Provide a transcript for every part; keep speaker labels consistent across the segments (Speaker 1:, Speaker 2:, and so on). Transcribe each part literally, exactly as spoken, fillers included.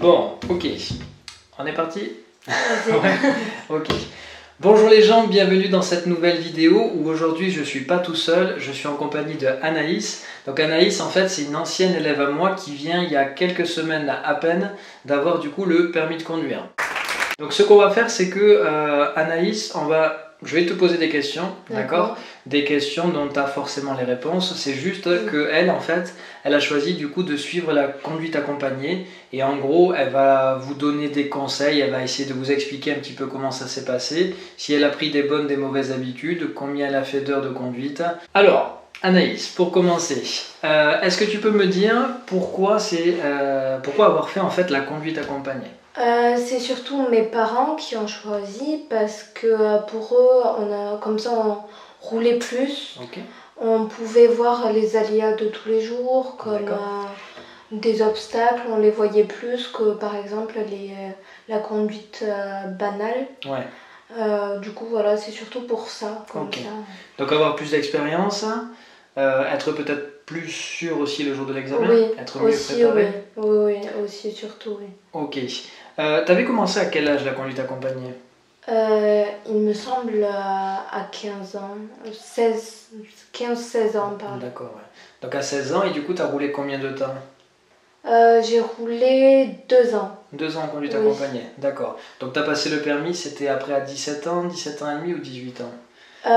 Speaker 1: Bon, ok. On est parti? Ouais. Ok. Bonjour les gens, bienvenue dans cette nouvelle vidéo où aujourd'hui je suis pas tout seul, je suis en compagnie de Anaïs. Donc Anaïs en fait c'est une ancienne élève à moi qui vient il y a quelques semaines à peine d'avoir du coup le permis de conduire. Donc ce qu'on va faire c'est que euh, Anaïs, on va... je vais te poser des questions, d'accord? Des questions dont tu as forcément les réponses. C'est juste oui. que elle, en fait, elle a choisi du coup de suivre la conduite accompagnée. Et en gros, elle va vous donner des conseils, elle va essayer de vous expliquer un petit peu comment ça s'est passé, si elle a pris des bonnes, des mauvaises habitudes, combien elle a fait d'heures de conduite. Alors, Anaïs, pour commencer, euh, est-ce que tu peux me dire pourquoi, c'est, euh, pourquoi avoir fait en fait la conduite accompagnée?
Speaker 2: Euh, c'est surtout mes parents qui ont choisi parce que pour eux, on a, comme ça on roulait plus,
Speaker 1: okay.
Speaker 2: On pouvait voir les aléas de tous les jours, comme euh, des obstacles, on les voyait plus que par exemple les, euh, la conduite euh, banale.
Speaker 1: Ouais.
Speaker 2: Euh, du coup voilà, c'est surtout pour ça, comme
Speaker 1: okay.
Speaker 2: ça.
Speaker 1: Donc avoir plus d'expérience, euh, être peut-être plus sûr aussi le jour de l'examen,
Speaker 2: oui,
Speaker 1: être mieux
Speaker 2: aussi,
Speaker 1: préparé.
Speaker 2: Oui, oui, oui, aussi surtout oui.
Speaker 1: Ok. Euh, T'avais commencé à quel âge la conduite accompagnée?
Speaker 2: euh, Il me semble à, à quinze ans, seize, quinze seize ans par là.
Speaker 1: D'accord, ouais. Donc à seize ans, et du coup tu as roulé combien de temps?
Speaker 2: euh, J'ai roulé deux ans.
Speaker 1: Deux ans en conduite
Speaker 2: oui.
Speaker 1: accompagnée, d'accord. Donc tu as passé le permis, c'était après à dix-sept ans, dix-sept ans et demi ou dix-huit ans?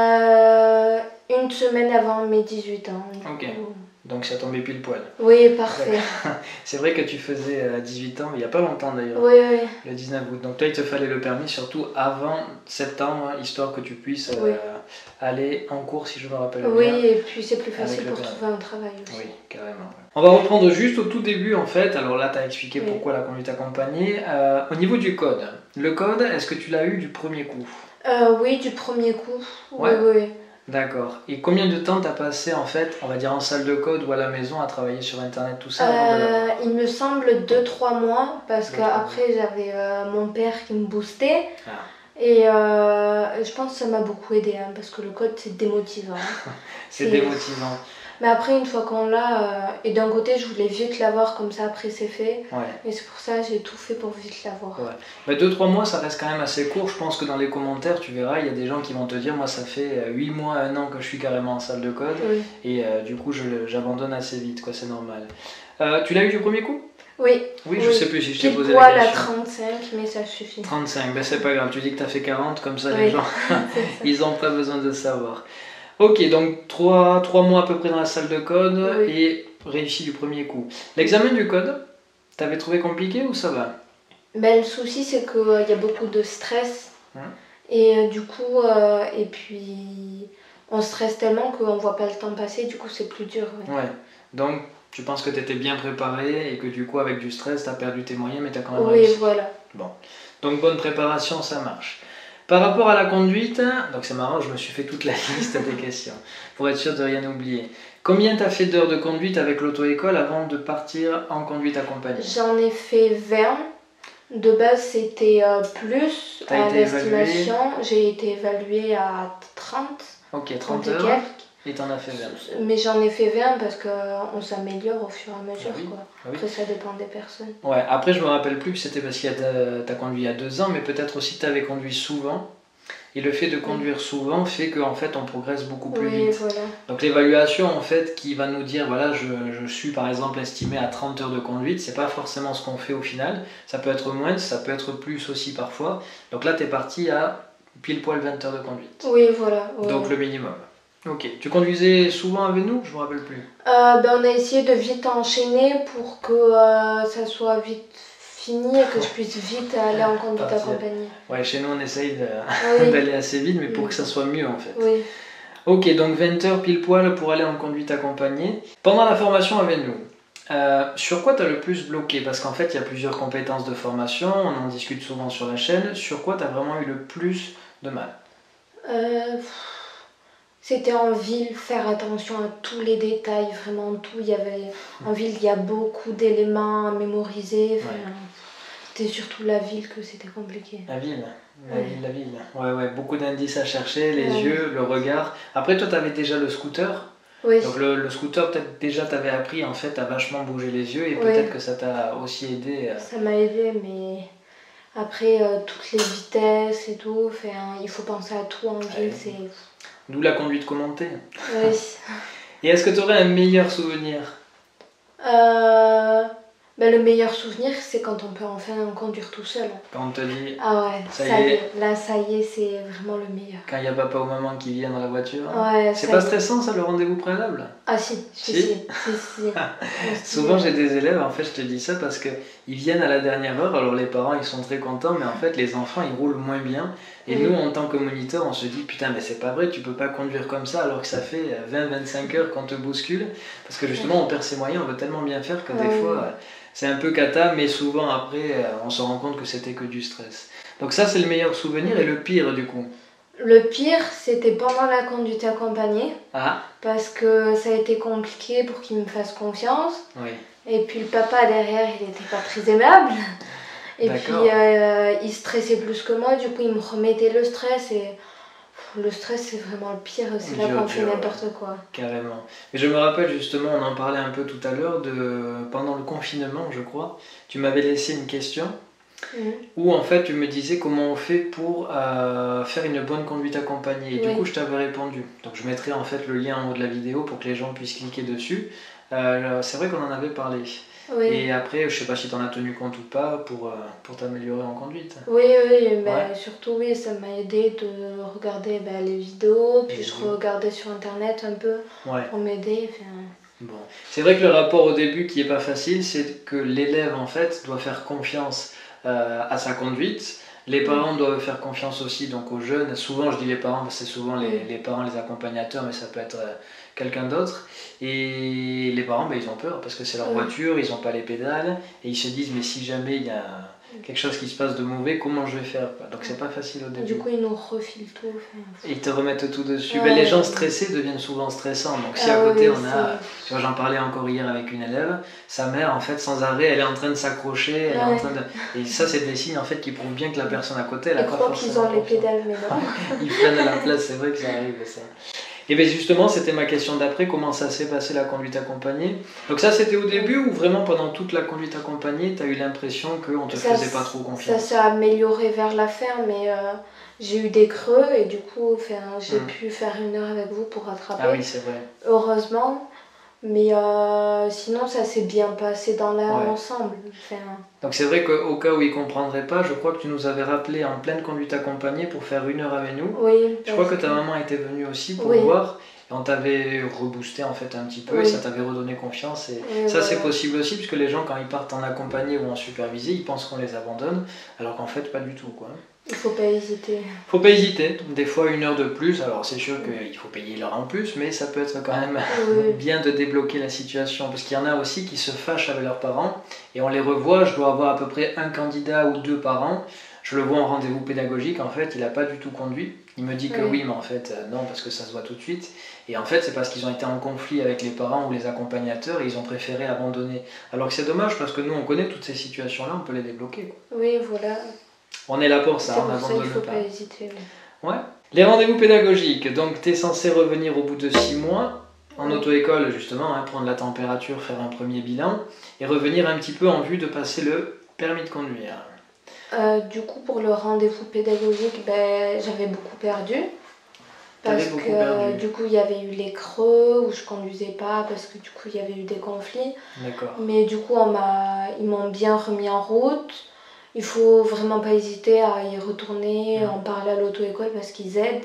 Speaker 2: euh, Une semaine avant mes dix-huit ans.
Speaker 1: Ok. Coup. Donc ça tombait pile poil.
Speaker 2: Oui, parfait.
Speaker 1: C'est vrai que tu faisais à dix-huit ans, il n'y a pas longtemps d'ailleurs.
Speaker 2: Oui, oui.
Speaker 1: Le dix-neuf août. Donc toi, il te fallait le permis surtout avant septembre, histoire que tu puisses oui. euh, aller en cours, si je me rappelle
Speaker 2: oui,
Speaker 1: bien.
Speaker 2: Oui, et puis c'est plus facile pour trouver un travail aussi.
Speaker 1: Oui, carrément. On va reprendre juste au tout début en fait. Alors là, tu as expliqué oui. pourquoi la conduite accompagnée. Euh, au niveau du code, le code, est-ce que tu l'as eu du premier coup?
Speaker 2: euh, Oui, du premier coup.
Speaker 1: Ouais.
Speaker 2: Oui, oui.
Speaker 1: D'accord. Et combien de temps t'as passé en fait, on va dire en salle de code ou à la maison à travailler sur internet, tout ça
Speaker 2: euh, de... Il me semble deux trois mois parce qu'après j'avais euh, mon père qui me boostait. Ah. Et euh, je pense que ça m'a beaucoup aidé hein, parce que le code c'est démotivant.
Speaker 1: C'est démotivant.
Speaker 2: Mais après, une fois qu'on l'a, euh, et d'un côté, je voulais vite l'avoir, comme ça après c'est fait.
Speaker 1: Ouais.
Speaker 2: Et c'est pour ça que j'ai tout fait pour vite l'avoir.
Speaker 1: Ouais. Mais deux trois mois, ça reste quand même assez court. Je pense que dans les commentaires, tu verras, il y a des gens qui vont te dire, moi ça fait huit mois, un an que je suis carrément en salle de code. Oui. Et euh, du coup, j'abandonne assez vite, quoi, c'est normal. Euh, tu l'as eu du premier coup?
Speaker 2: Oui.
Speaker 1: Oui, je oui. sais plus si je t'ai posé
Speaker 2: la
Speaker 1: question.
Speaker 2: à trente-cinq, mais ça suffit.
Speaker 1: trente-cinq, ben c'est pas grave, tu dis que tu as fait quarante, comme ça oui. Les gens, ils n'ont pas besoin de savoir. Ok, donc trois mois à peu près dans la salle de code oui. Et réussi du premier coup. L'examen du code, t'avais trouvé compliqué ou ça va?
Speaker 2: Ben, le souci c'est qu'il euh, y a beaucoup de stress. Hum. Et euh, du coup, euh, et puis on stresse tellement qu'on voit pas le temps passer, du coup c'est plus dur.
Speaker 1: Ouais. ouais, donc tu penses que tu étais bien préparé et que du coup avec du stress tu as perdu tes moyens mais tu as quand même
Speaker 2: oui,
Speaker 1: réussi.
Speaker 2: Oui, voilà.
Speaker 1: Bon, donc bonne préparation, ça marche. Par rapport à la conduite, donc c'est marrant, je me suis fait toute la liste des questions pour être sûr de rien oublier. Combien tu as fait d'heures de conduite avec l'auto-école avant de partir en conduite accompagnée? J'en
Speaker 2: ai fait vingt. De base, c'était euh, plus à l'estimation. J'ai été évaluée à trente.
Speaker 1: Ok, trente heures. Et, et t'en as fait vingt.
Speaker 2: Mais j'en ai fait vingt parce qu'on s'améliore au fur et à mesure. Ah oui. Quoi. Ah oui. Après, ça dépend des personnes.
Speaker 1: Ouais, après, je me rappelle plus que c'était parce que tu as conduit il y a deux ans, mais peut-être aussi tu avais conduit souvent. Et le fait de conduire souvent fait qu'en fait on progresse beaucoup plus
Speaker 2: oui,
Speaker 1: vite.
Speaker 2: Voilà.
Speaker 1: Donc l'évaluation en fait qui va nous dire voilà je, je suis par exemple estimé à trente heures de conduite, c'est pas forcément ce qu'on fait au final. Ça peut être moins, ça peut être plus aussi parfois. Donc là tu es parti à pile poil vingt heures de conduite.
Speaker 2: Oui voilà. Ouais.
Speaker 1: Donc le minimum. Ok. Tu conduisais souvent avec nous? Je me rappelle plus.
Speaker 2: Euh, ben, on a essayé de vite enchaîner pour que euh, ça soit vite fini et que je puisse vite aller en conduite accompagnée.
Speaker 1: Ouais, chez nous on essaye d'aller oui. assez vite, mais pour oui. que ça soit mieux en fait.
Speaker 2: Oui.
Speaker 1: Ok, donc vingt heures pile poil pour aller en conduite accompagnée. Pendant la formation avec nous, euh, sur quoi tu as le plus bloqué? Parce qu'en fait il y a plusieurs compétences de formation, on en discute souvent sur la chaîne. Sur quoi tu as vraiment eu le plus de mal?
Speaker 2: euh, C'était en ville, faire attention à tous les détails, vraiment tout. Il y avait, en ville, il y a beaucoup d'éléments à mémoriser. Enfin, ouais. C'était surtout la ville que c'était compliqué.
Speaker 1: La ville, la
Speaker 2: ouais.
Speaker 1: ville, la ville. Ouais, ouais, beaucoup d'indices à chercher, les ouais. yeux, le regard. Après, toi, tu avais déjà le scooter.
Speaker 2: Oui.
Speaker 1: Donc le, le scooter, peut-être déjà t'avais appris en fait à vachement bouger les yeux et peut-être oui. que ça t'a aussi aidé. Euh...
Speaker 2: Ça m'a aidé, mais après euh, toutes les vitesses et tout, enfin, il faut penser à tout en ville, ouais. c'est...
Speaker 1: D'où la conduite commentée.
Speaker 2: Oui.
Speaker 1: Et est-ce que tu aurais un meilleur souvenir?
Speaker 2: euh... Ben, le meilleur souvenir, c'est quand on peut enfin conduire tout seul.
Speaker 1: Quand on te dit...
Speaker 2: Ah ouais, ça, ça y est. est. Là, ça y est, c'est vraiment le meilleur.
Speaker 1: Quand il n'y a papa ou maman qui viennent dans la voiture.
Speaker 2: Ouais,
Speaker 1: c'est pas stressant, ça, le rendez-vous préalable?
Speaker 2: Ah si, si, si. si, si.
Speaker 1: Souvent, j'ai des élèves, en fait, je te dis ça parce qu'ils viennent à la dernière heure, alors les parents, ils sont très contents, mais en fait, les enfants, ils roulent moins bien. Et oui. nous, en tant que moniteur, on se dit, putain, mais c'est pas vrai, tu peux pas conduire comme ça alors que ça fait vingt à vingt-cinq heures qu'on te bouscule. Parce que justement, on perd ses moyens, on veut tellement bien faire que des ouais. fois... C'est un peu cata, mais souvent après, on se rend compte que c'était que du stress. Donc ça, c'est le meilleur souvenir. Et le pire, du coup?
Speaker 2: Le pire, c'était pendant la conduite accompagnée.
Speaker 1: Ah.
Speaker 2: Parce que ça a été compliqué pour qu'il me fasse confiance.
Speaker 1: Oui.
Speaker 2: Et puis le papa, derrière, il n'était pas très aimable. Et puis, euh, il stressait plus que moi. Du coup, il me remettait le stress et... Le stress, c'est vraiment le pire, c'est là qu'on fait n'importe quoi.
Speaker 1: Carrément. Mais je me rappelle justement, on en parlait un peu tout à l'heure, de pendant le confinement, je crois, tu m'avais laissé une question mmh. où en fait tu me disais comment on fait pour euh, faire une bonne conduite accompagnée. Et oui. du coup, je t'avais répondu. Donc je mettrai en fait le lien en haut de la vidéo pour que les gens puissent cliquer dessus. Euh, c'est vrai qu'on en avait parlé.
Speaker 2: Oui.
Speaker 1: Et après, je sais pas si tu en as tenu compte ou pas pour, euh, pour t'améliorer en conduite.
Speaker 2: Oui, oui, bah, ouais. surtout oui, ça m'a aidé de regarder bah, les vidéos, puis les je vidéos. regardais sur internet un peu
Speaker 1: ouais.
Speaker 2: pour m'aider. Enfin...
Speaker 1: Bon. C'est vrai que le rapport au début qui est pas facile, c'est que l'élève en fait doit faire confiance euh, à sa conduite. Les parents mmh. doivent faire confiance aussi donc aux jeunes. Souvent, je dis les parents, c'est souvent les, les parents, les accompagnateurs, mais ça peut être euh, quelqu'un d'autre. Et les parents, ben, ils ont peur parce que c'est leur mmh. voiture, ils n'ont pas les pédales. Et ils se disent, mais si jamais il y a quelque chose qui se passe de mauvais, comment je vais faire? Donc c'est pas facile au début.
Speaker 2: Du coup, ils nous refilent tout. Enfin...
Speaker 1: Et ils te remettent tout dessus.
Speaker 2: Ouais.
Speaker 1: Ben, les gens stressés deviennent souvent stressants. Donc si
Speaker 2: ah,
Speaker 1: à côté
Speaker 2: oui,
Speaker 1: on a... Tu vois, j'en parlais encore hier avec une élève. Sa mère, en fait, sans arrêt, elle est en train de s'accrocher. Elle ouais. est en train de... Et ça, c'est des signes en fait qui prouvent bien que la personne à côté, elle a
Speaker 2: ils
Speaker 1: pas
Speaker 2: croient qu'ils ont les pédales, mais non.
Speaker 1: Ils prennent à la place, c'est vrai que ça arrive ça. Et bien justement, c'était ma question d'après, comment ça s'est passé la conduite accompagnée? Donc ça, c'était au début ou vraiment pendant toute la conduite accompagnée, tu as eu l'impression qu'on te ça, faisait pas trop confiance?
Speaker 2: Ça s'est amélioré vers la fin, mais euh, j'ai eu des creux et du coup, j'ai hum. pu faire une heure avec vous pour rattraper.
Speaker 1: Ah oui, c'est vrai.
Speaker 2: Heureusement. Mais euh, sinon, ça s'est bien passé dans l'ensemble. Ouais. Enfin...
Speaker 1: Donc c'est vrai qu'au cas où ils ne comprendraient pas, je crois que tu nous avais rappelé en pleine conduite accompagnée pour faire une heure avec nous.
Speaker 2: Oui.
Speaker 1: Je crois que ta maman était venue aussi pour oui. voir. Et on t'avait reboosté en fait un petit peu oui. et ça t'avait redonné confiance. Et oui, ça ouais, c'est ouais. possible aussi puisque les gens quand ils partent en accompagné ou en supervisé, ils pensent qu'on les abandonne alors qu'en fait pas du tout quoi.
Speaker 2: Il faut pas hésiter.
Speaker 1: Faut pas hésiter. Des fois une heure de plus. Alors c'est sûr qu'il faut payer l'heure en plus, mais ça peut être quand même oui. bien de débloquer la situation parce qu'il y en a aussi qui se fâchent avec leurs parents et on les revoit. Je dois avoir à peu près un candidat ou deux par an. Je le vois en rendez-vous pédagogique. En fait, il n'a pas du tout conduit. Il me dit que oui, oui mais en fait euh, non parce que ça se voit tout de suite. Et en fait, c'est parce qu'ils ont été en conflit avec les parents ou les accompagnateurs et ils ont préféré abandonner. Alors que c'est dommage parce que nous on connaît toutes ces situations-là, on peut les débloquer. Quoi.
Speaker 2: Oui, voilà.
Speaker 1: On est là pour ça, on
Speaker 2: n'abandonne pas. Il faut pas hésiter. Oui.
Speaker 1: Ouais. Les rendez-vous pédagogiques, donc tu es censé revenir au bout de six mois en auto-école justement, hein, prendre la température, faire un premier bilan et revenir un petit peu en vue de passer le permis de conduire.
Speaker 2: Euh, du coup, pour le rendez-vous pédagogique, ben, j'avais beaucoup perdu. Parce
Speaker 1: beaucoup
Speaker 2: que
Speaker 1: perdu.
Speaker 2: du coup, il y avait eu les creux où je conduisais pas parce que du coup, il y avait eu des conflits.
Speaker 1: D'accord.
Speaker 2: Mais du coup, on m'a, ils m'ont bien remis en route. Il faut vraiment pas hésiter à y retourner, mmh. en parler à l'auto-école parce qu'ils aident.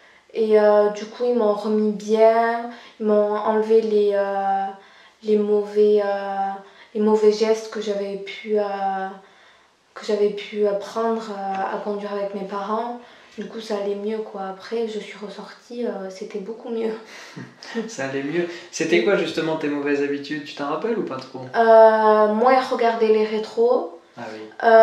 Speaker 2: Et euh, du coup, ils m'ont remis bien, ils m'ont enlevé les, euh, les, mauvais, euh, les mauvais gestes que j'avais pu, euh, que j'avais pu apprendre à, à conduire avec mes parents. Du coup, ça allait mieux, quoi. Après, je suis ressortie, euh, c'était beaucoup mieux.
Speaker 1: Ça allait mieux. C'était quoi, justement, tes mauvaises habitudes? Tu t'en rappelles ou pas trop?
Speaker 2: euh, Moins regarder les rétros.
Speaker 1: Ah oui.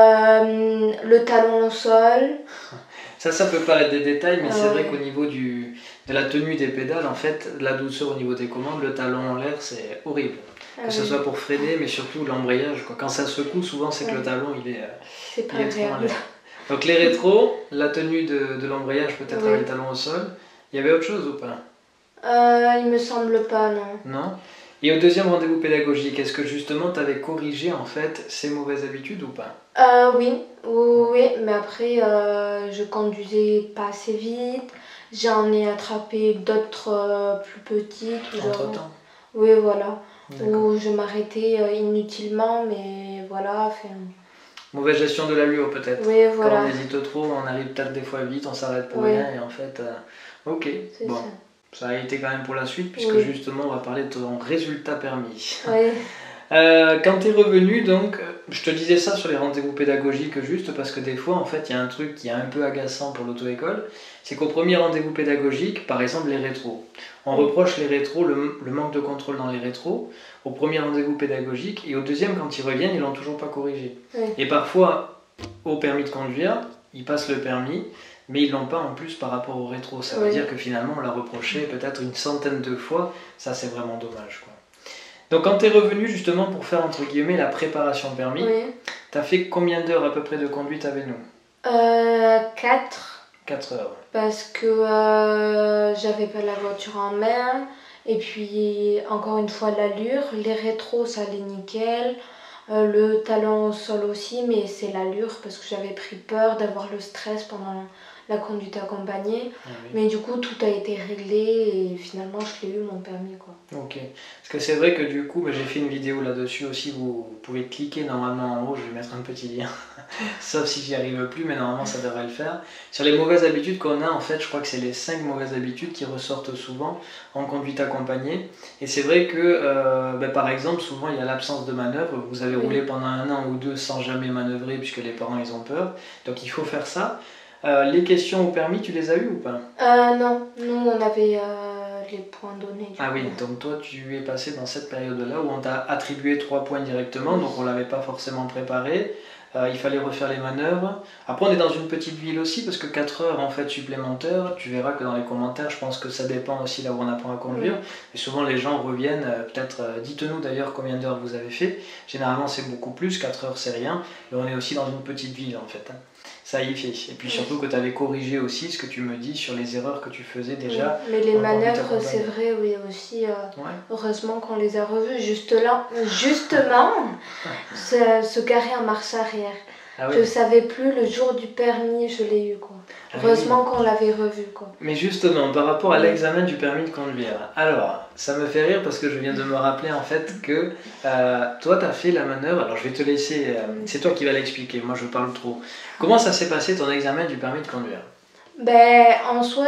Speaker 2: Euh, le talon au sol.
Speaker 1: Ça, ça peut paraître des détails, mais ah c'est ouais. vrai qu'au niveau du, de la tenue des pédales, en fait, la douceur au niveau des commandes, le talon en l'air, c'est horrible.
Speaker 2: Ah
Speaker 1: que
Speaker 2: oui.
Speaker 1: ce soit pour freiner, mais surtout l'embrayage. Quand ça secoue, souvent, c'est que ouais. le talon, il est,
Speaker 2: c'est pas
Speaker 1: il est trop en l'air. Donc les rétros, la tenue de, de l'embrayage peut-être oui. avec le talon au sol. Il y avait autre chose ou pas?
Speaker 2: Euh, il me semble pas, non.
Speaker 1: Non. Et au deuxième rendez-vous pédagogique, est-ce que justement tu avais corrigé en fait ces mauvaises habitudes ou pas?
Speaker 2: Euh, oui, oui, oui, mais après, euh, je conduisais pas assez vite. J'en ai attrapé d'autres euh, plus petites. Ou genre...
Speaker 1: Entre-temps?
Speaker 2: Oui, voilà. Où je m'arrêtais euh, inutilement, mais voilà. Enfin...
Speaker 1: Mauvaise gestion de l'allure peut-être.
Speaker 2: Oui, voilà.
Speaker 1: Quand on hésite trop, on arrive peut-être des fois vite, on s'arrête pour
Speaker 2: oui.
Speaker 1: rien et en fait... Euh... Ok, bon. Ça. ça a été quand même pour la suite puisque
Speaker 2: oui.
Speaker 1: justement on va parler de ton résultat permis.
Speaker 2: Oui.
Speaker 1: Euh, quand tu es revenu, donc, je te disais ça sur les rendez-vous pédagogiques juste parce que des fois, en fait, il y a un truc qui est un peu agaçant pour l'auto-école, c'est qu'au premier rendez-vous pédagogique, par exemple les rétros, on reproche les rétros, le, le manque de contrôle dans les rétros, au premier rendez-vous pédagogique, et au deuxième, quand ils reviennent, ils l'ont toujours pas corrigé.
Speaker 2: Oui.
Speaker 1: Et parfois, au permis de conduire, ils passent le permis, mais ils l'ont pas en plus par rapport au rétro. Ça veut oui. dire que finalement, on l'a reproché peut-être une centaine de fois, ça c'est vraiment dommage, quoi. Donc quand tu es revenu justement pour faire entre guillemets la préparation permis, oui. tu as fait combien d'heures à peu près de conduite avec nous?
Speaker 2: euh, quatre.
Speaker 1: quatre heures.
Speaker 2: Parce que euh, j'avais pas la voiture en main, et puis encore une fois l'allure, les rétros ça allait nickel, euh, le talon au sol aussi, mais c'est l'allure parce que j'avais pris peur d'avoir le stress pendant la conduite accompagnée, ah oui. mais du coup tout a été réglé et finalement je l'ai eu mon permis quoi.
Speaker 1: Ok, parce que c'est vrai que du coup bah, j'ai fait une vidéo là-dessus aussi, vous, vous pouvez cliquer normalement en haut, je vais mettre un petit lien, sauf si j'y arrive plus, mais normalement ça devrait le faire. Sur les mauvaises habitudes qu'on a en fait, je crois que c'est les cinq mauvaises habitudes qui ressortent souvent en conduite accompagnée, et c'est vrai que euh, bah, par exemple souvent il y a l'absence de manœuvre, vous avez oui. roulé pendant un an ou deux sans jamais manœuvrer puisque les parents ils ont peur, donc il faut faire ça. Euh, les questions au permis, tu les as eues ou pas?
Speaker 2: euh, Non, nous on avait euh, les points donnés.
Speaker 1: Ah coup. Oui, donc toi tu es passé dans cette période-là où on t'a attribué trois points directement, oui. donc on ne l'avait pas forcément préparé. Euh, il fallait refaire les manœuvres. Après on est dans une petite ville aussi parce que quatre heures en fait supplémentaires, tu verras que dans les commentaires, je pense que ça dépend aussi là où on apprend à conduire. Oui. Et souvent les gens reviennent, euh, peut-être, euh, dites-nous d'ailleurs combien d'heures vous avez fait. Généralement c'est beaucoup plus, quatre heures c'est rien, mais on est aussi dans une petite ville en fait. Hein. Ça y fait. Et puis surtout que tu avais corrigé aussi ce que tu me dis sur les erreurs que tu faisais déjà.
Speaker 2: Oui, mais les manœuvres, c'est vrai, oui, aussi. Euh, ouais. Heureusement qu'on les a revues. Juste là, justement, se, se garer en marche arrière. Ah oui. Je ne savais plus, le jour du permis, je l'ai eu. Quoi. Ah heureusement oui. qu'on l'avait revu. Quoi.
Speaker 1: Mais justement, par rapport à l'examen du permis de conduire, alors, ça me fait rire parce que je viens de me rappeler en fait que euh, toi, tu as fait la manœuvre. Alors, je vais te laisser, euh, c'est toi qui vas l'expliquer, moi je parle trop. Comment ça s'est passé ton examen du permis de conduire?
Speaker 2: Ben, en soi,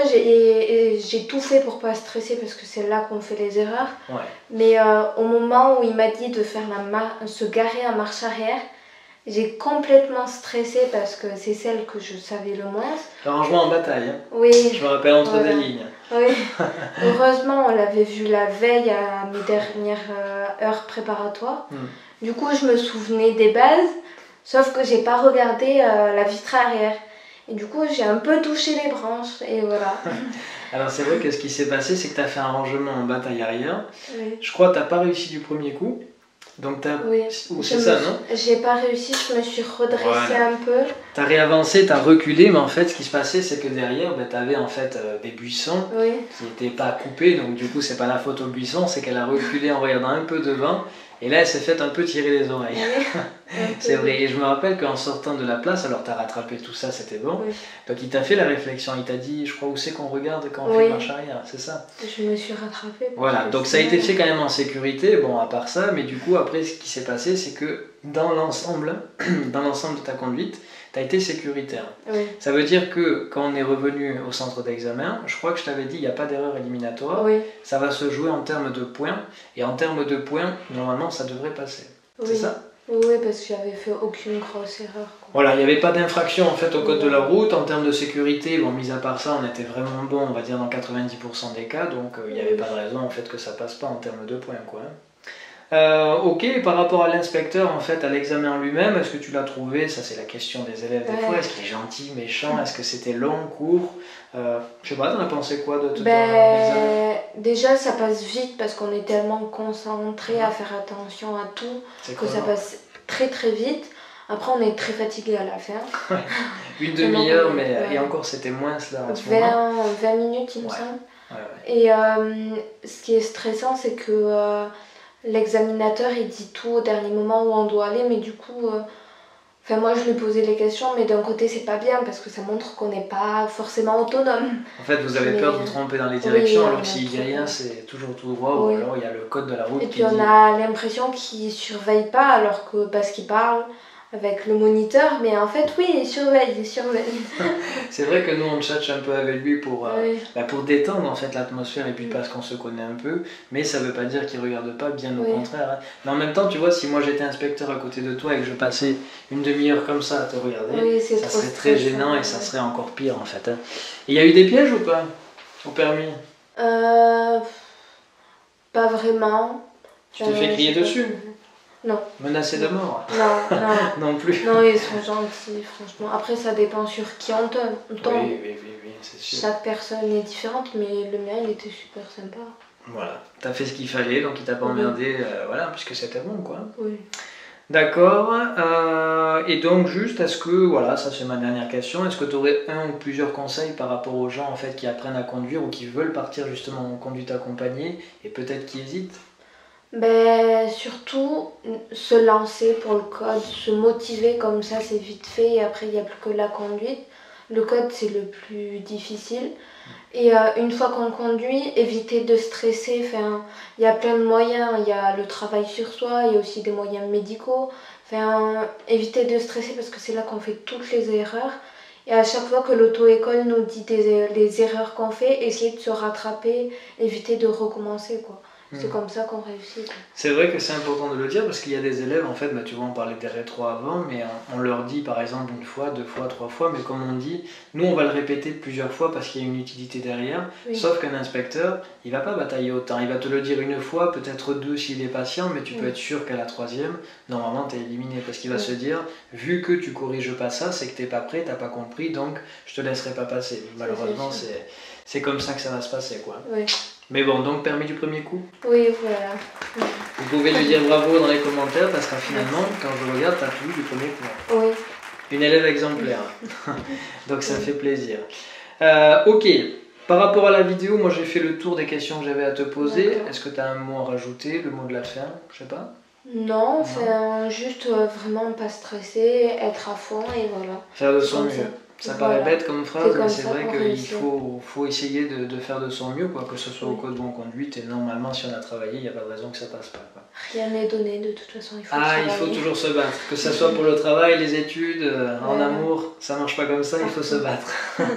Speaker 2: j'ai tout fait pour pas stresser parce que c'est là qu'on fait les erreurs.
Speaker 1: Ouais.
Speaker 2: Mais euh, au moment où il m'a dit de faire la se garer en marche arrière, j'ai complètement stressé parce que c'est celle que je savais le moins.
Speaker 1: Le rangement en bataille. Hein.
Speaker 2: Oui.
Speaker 1: Je me rappelle entre
Speaker 2: voilà.
Speaker 1: des lignes.
Speaker 2: Oui. Heureusement, on l'avait vu la veille à mes dernières euh, heures préparatoires. Hmm. Du coup, je me souvenais des bases, sauf que j'ai pas regardé euh, la vitre arrière. Et du coup, j'ai un peu touché les branches et voilà.
Speaker 1: Alors c'est vrai que ce qui s'est passé, c'est que tu as fait un rangement en bataille arrière.
Speaker 2: Oui.
Speaker 1: Je crois que tu n'as pas réussi du premier coup. Donc t'as...
Speaker 2: Oui.
Speaker 1: C'est ça, non?
Speaker 2: J'ai pas réussi, je me suis redressée voilà. un peu.
Speaker 1: Tu as réavancé, tu as reculé, mais en fait, ce qui se passait, c'est que derrière, ben, tu avais en fait euh, des buissons
Speaker 2: oui.
Speaker 1: qui n'étaient pas coupés. Donc du coup, c'est pas la faute aux buissons, c'est qu'elle a reculé en regardant un peu devant. Et là, elle s'est fait un peu tirer les oreilles. Oui, c'est vrai. Et je me rappelle qu'en sortant de la place, alors tu as rattrapé tout ça, c'était bon. Oui. Donc il t'a fait la réflexion, il t'a dit, je crois, où c'est qu'on regarde quand on oui. fait marche arrière, c'est ça?
Speaker 2: Je me suis rattrapée.
Speaker 1: Voilà, donc ça a été fait quand même en sécurité, bon, à part ça, mais du coup, après, ce qui s'est passé, c'est que dans l'ensemble, dans l'ensemble de ta conduite, tu as été sécuritaire.
Speaker 2: Oui.
Speaker 1: Ça veut dire que quand on est revenu au centre d'examen, je crois que je t'avais dit, il n'y a pas d'erreur éliminatoire,
Speaker 2: oui. ça
Speaker 1: va se jouer en termes de points, et en termes de points, normalement, ça devrait passer.
Speaker 2: Oui.
Speaker 1: C'est ça?
Speaker 2: Oui, parce que j'avais fait aucune grosse erreur. Quoi.
Speaker 1: Voilà, il n'y avait pas d'infraction en fait au code oui. de la route. En termes de sécurité, bon, mis à part ça, on était vraiment bon, on va dire dans quatre-vingt-dix pour cent des cas, donc il euh, n'y avait oui. pas de raison en fait que ça passe pas en termes de points, quoi. Euh, ok, par rapport à l'inspecteur, en fait, à l'examen lui-même, est-ce que tu l'as trouvé? Ça, c'est la question des élèves des ouais. fois. Est-ce qu'il est gentil, méchant? Est-ce que c'était long, court? euh, Je sais pas, t'en as pensé quoi de tout
Speaker 2: ben, l'examen? Déjà, ça passe vite parce qu'on est tellement concentré mmh. à faire attention à tout que comment? Ça passe très très vite. Après, on est très fatigué à la fin.
Speaker 1: Une demi-heure, mais ouais. et encore, c'était moins cela en ce moment.
Speaker 2: vingt minutes, il me
Speaker 1: ouais.
Speaker 2: semble.
Speaker 1: Ouais, ouais.
Speaker 2: Et euh, ce qui est stressant, c'est que euh, l'examinateur il dit tout au dernier moment où on doit aller, mais du coup, euh, enfin moi je lui posais les questions, mais d'un côté c'est pas bien parce que ça montre qu'on n'est pas forcément autonome.
Speaker 1: En fait, vous avez
Speaker 2: Mais,
Speaker 1: peur de vous tromper dans les directions,
Speaker 2: oui,
Speaker 1: alors
Speaker 2: on
Speaker 1: que
Speaker 2: a
Speaker 1: s'il dit
Speaker 2: trop
Speaker 1: rien,
Speaker 2: peur.
Speaker 1: c'est toujours tout droit,
Speaker 2: Oui.
Speaker 1: ou alors il y a le code de la route
Speaker 2: Et
Speaker 1: qui
Speaker 2: puis on
Speaker 1: dit...
Speaker 2: a l'impression qu'il surveille pas alors que parce qu'il parle avec le moniteur, mais en fait oui, il surveille, il surveille.
Speaker 1: C'est vrai que nous on tchatche un peu avec lui pour, euh,
Speaker 2: Oui.
Speaker 1: bah, pour détendre en fait l'atmosphère et puis
Speaker 2: Mm.
Speaker 1: parce qu'on se connaît un peu, mais ça veut pas dire qu'il regarde pas, bien au
Speaker 2: Oui.
Speaker 1: contraire. Hein. Mais en même temps, tu vois, si moi j'étais inspecteur à côté de toi et que je passais une demi-heure comme ça à te regarder,
Speaker 2: Oui, c'est
Speaker 1: ça
Speaker 2: trop
Speaker 1: serait très
Speaker 2: stressant,
Speaker 1: gênant et ça
Speaker 2: ouais.
Speaker 1: serait encore pire en fait. Hein. Et il y a eu des pièges ou pas au permis?
Speaker 2: Euh, pas vraiment.
Speaker 1: Tu te
Speaker 2: Euh,
Speaker 1: fais crier
Speaker 2: j'ai pas-
Speaker 1: dessus?
Speaker 2: Non.
Speaker 1: Menacé de mort?
Speaker 2: Non, non.
Speaker 1: Non plus.
Speaker 2: Non, ils sont gentils, franchement. Après, ça dépend sur qui on tombe. on tombe.
Speaker 1: Oui, oui, oui, oui, c'est sûr.
Speaker 2: Chaque personne est différente, mais le mien, il était super sympa.
Speaker 1: Voilà, t'as fait ce qu'il fallait, donc il t'a pas
Speaker 2: Oui.
Speaker 1: emmerdé, euh, voilà, puisque c'était bon quoi.
Speaker 2: Oui.
Speaker 1: D'accord, euh, et donc juste, est-ce que, voilà, ça c'est ma dernière question, est-ce que tu aurais un ou plusieurs conseils par rapport aux gens en fait qui apprennent à conduire ou qui veulent partir justement en conduite accompagnée et peut-être qui hésitent?
Speaker 2: Ben, surtout, se lancer pour le code, se motiver comme ça, c'est vite fait, et après, il n'y a plus que la conduite. Le code, c'est le plus difficile. Et euh, une fois qu'on conduit, éviter de stresser. Enfin, il y a plein de moyens. Il y a le travail sur soi, il y a aussi des moyens médicaux. Enfin, éviter de stresser parce que c'est là qu'on fait toutes les erreurs. Et à chaque fois que l'auto-école nous dit des, les erreurs qu'on fait, essayer de se rattraper, éviter de recommencer, quoi. C'est comme ça qu'on réussit. Quoi.
Speaker 1: C'est vrai que c'est important de le dire parce qu'il y a des élèves, en fait, bah, tu vois, on parlait des rétros avant, mais on, on leur dit par exemple une fois, deux fois, trois fois, mais comme on dit, nous on va le répéter plusieurs fois parce qu'il y a une utilité derrière,
Speaker 2: Oui.
Speaker 1: sauf qu'un inspecteur, il va pas batailler autant, il va te le dire une fois, peut-être deux s'il est patient, mais tu
Speaker 2: Oui.
Speaker 1: peux être sûr qu'à la troisième, normalement tu es éliminé parce qu'il va
Speaker 2: Oui.
Speaker 1: se dire, vu que tu corriges pas ça, c'est que t'es pas prêt, t'as pas compris, donc je te laisserai pas passer. Malheureusement, c'est c'est comme ça que ça va se passer, quoi.
Speaker 2: Oui.
Speaker 1: Mais bon, donc permis du premier coup.
Speaker 2: Oui, voilà.
Speaker 1: Vous pouvez lui dire bravo dans les commentaires parce que finalement, quand je regarde, tu as tout du premier coup.
Speaker 2: Oui.
Speaker 1: Une élève exemplaire. Donc ça fait plaisir. Euh, ok, par rapport à la vidéo, moi j'ai fait le tour des questions que j'avais à te poser. Est-ce que tu as un mot à rajouter, le mot de la fin? Je sais pas.
Speaker 2: Non, enfin, juste euh, vraiment pas stresser, être à fond et voilà.
Speaker 1: Faire de son
Speaker 2: Comme
Speaker 1: mieux.
Speaker 2: ça.
Speaker 1: Ça
Speaker 2: Voilà.
Speaker 1: paraît bête comme phrase,
Speaker 2: C'est comme
Speaker 1: mais c'est
Speaker 2: ça
Speaker 1: vrai
Speaker 2: qu'on
Speaker 1: qu'il
Speaker 2: réussit.
Speaker 1: faut, faut essayer de, de faire de son mieux, quoi, que ce soit au
Speaker 2: Oui.
Speaker 1: code ou en conduite. Et normalement, si on a travaillé, il n'y a pas de raison que ça passe pas. Quoi.
Speaker 2: Rien n'est donné, de toute façon, il faut
Speaker 1: Ah,
Speaker 2: travailler.
Speaker 1: il faut toujours se battre. Que ce soit pour le travail, les études, euh, en
Speaker 2: Ouais.
Speaker 1: amour, ça marche pas comme ça, il faut se battre.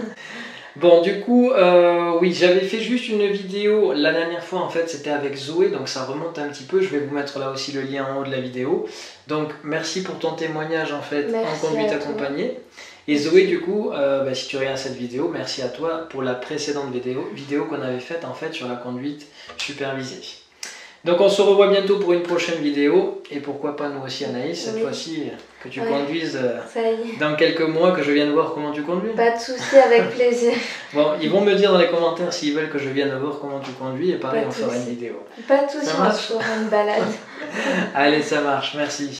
Speaker 1: Bon, du coup, euh, oui, j'avais fait juste une vidéo la dernière fois, en fait, c'était avec Zoé, donc ça remonte un petit peu. Je vais vous mettre là aussi le lien en haut de la vidéo. Donc, merci pour ton témoignage, en fait,
Speaker 2: Merci
Speaker 1: en conduite
Speaker 2: à toi.
Speaker 1: accompagnée. Et Zoé, du coup, euh, bah, si tu regardes cette vidéo, merci à toi pour la précédente vidéo, vidéo qu'on avait faite, en fait, sur la conduite supervisée. Donc on se revoit bientôt pour une prochaine vidéo et pourquoi pas nous aussi Anaïs, cette
Speaker 2: Oui.
Speaker 1: fois-ci que tu
Speaker 2: Ouais.
Speaker 1: conduises euh,
Speaker 2: Ça y est.
Speaker 1: dans quelques mois, que je vienne voir comment tu conduis.
Speaker 2: Pas de soucis, avec plaisir.
Speaker 1: Bon, ils vont me dire dans les commentaires s'ils veulent que je vienne voir comment tu conduis et pareil
Speaker 2: Pas
Speaker 1: on
Speaker 2: de
Speaker 1: fera une
Speaker 2: soucis.
Speaker 1: vidéo.
Speaker 2: Pas de soucis,
Speaker 1: Ça
Speaker 2: on
Speaker 1: marche
Speaker 2: fera une balade.
Speaker 1: Allez, ça marche, merci.